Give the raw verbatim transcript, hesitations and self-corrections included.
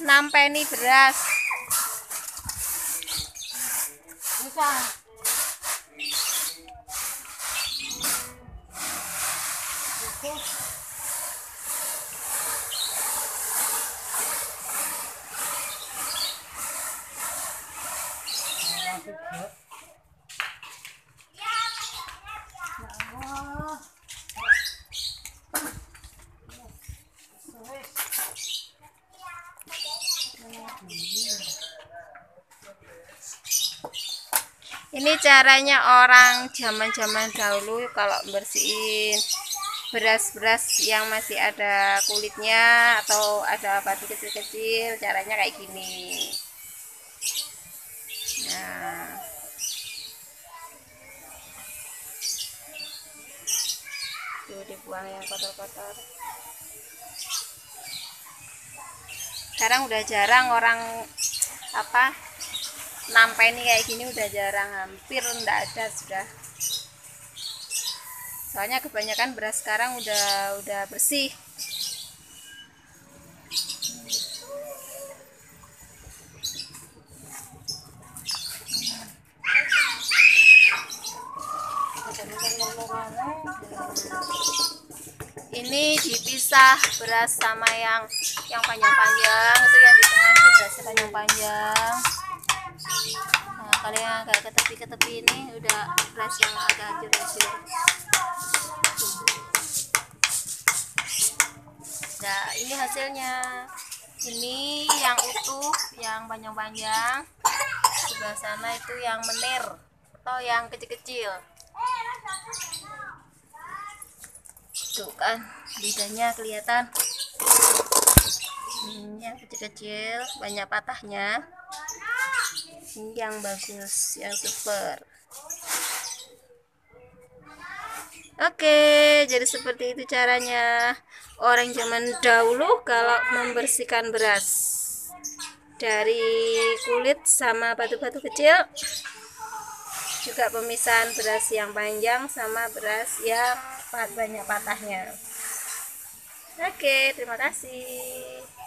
nampeni beras. Bisa. Ini caranya orang zaman-zaman dahulu kalau bersihin beras-beras yang masih ada kulitnya atau ada batu kecil-kecil, caranya kayak gini. Nah, tuh dibuang yang kotor-kotor. Sekarang udah jarang orang apa nampeni kayak gini, udah jarang, hampir enggak ada sudah. Soalnya kebanyakan beras sekarang udah udah bersih. Ini dipisah beras sama yang yang panjang-panjang, itu yang di tengah itu beras panjang-panjang. Nah, kalau yang agak ke tepi-ke tepi ini udah beras yang agak hancur-hancur. Nah, ini hasilnya. Ini yang utuh, yang panjang-panjang. Sebelah sana itu yang menir atau yang kecil-kecil. Tuh kan, bedanya kelihatan. Hmm, yang kecil-kecil, banyak patahnya. Ini yang bagus, yang super. Oke, jadi seperti itu caranya orang zaman dahulu kalau membersihkan beras dari kulit sama batu-batu kecil. Juga pemisahan beras yang panjang sama beras yang banyak patahnya. Oke, terima kasih.